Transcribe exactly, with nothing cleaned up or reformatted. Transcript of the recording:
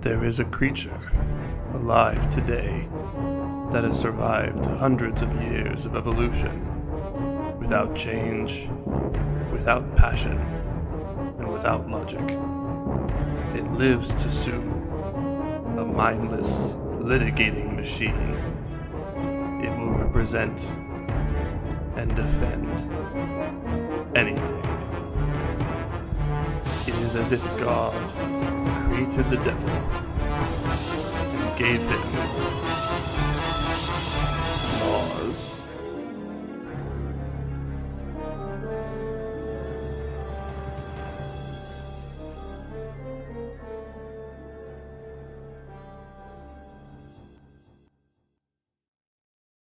There is a creature alive today that has survived hundreds of years of evolution without change, without passion, and without logic. It lives to sue, a mindless, litigating machine. It will represent and defend anything. It is as if God created the devil and gave him laws.